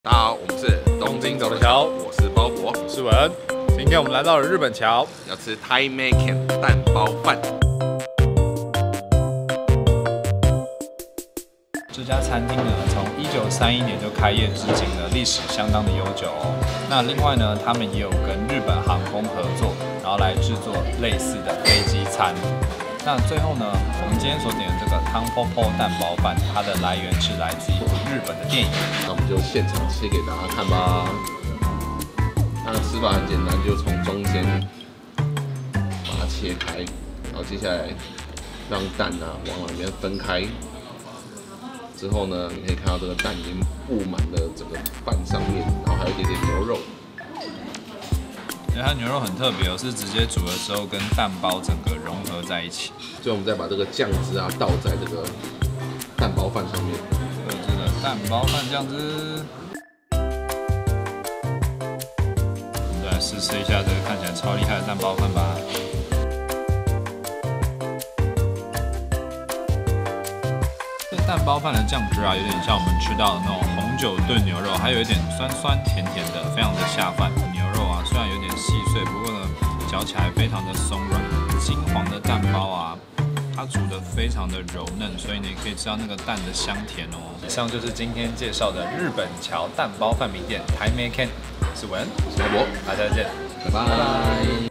大家好，我们是东京走的桥，我是包伯， 我是文。今天我们来到了日本桥， 要吃 Taimaken 蛋包饭。 这家餐厅呢，从1931年就开业至今了，历史相当的悠久哦。那另外呢，他们也有跟日本航空合作，然后来制作类似的飞机餐。那最后呢，我们今天所点的这个汤泡泡蛋包饭，它的来源是来自一部日本的电影。 那我们就现场切给大家看吧。那吃法很简单，就从中间把它切开，然后接下来让蛋往两边分开。之后呢，你可以看到这个蛋已经布满了整个饭上面，然后还有一点点牛肉。 因为它牛肉很特别哦，是直接煮的时候跟蛋包整个融合在一起。 最后我们再把这个酱汁倒在这个蛋包饭上面。 这个蛋包饭酱汁，我们再来试一下这个看起来超厉害的蛋包饭吧。这蛋包饭的酱汁有点像我们吃到的那种红酒炖牛肉，还有一点酸酸甜甜的，非常的下饭。牛肉虽然有点细碎，不过呢，嚼起来非常的松软。金黄的蛋包它煮得非常的柔嫩，所以你可以吃到那个蛋的香甜哦。以上就是今天介绍的日本桥蛋包饭名店Taimaken，我是文， 我是博， 大家再见， 拜拜。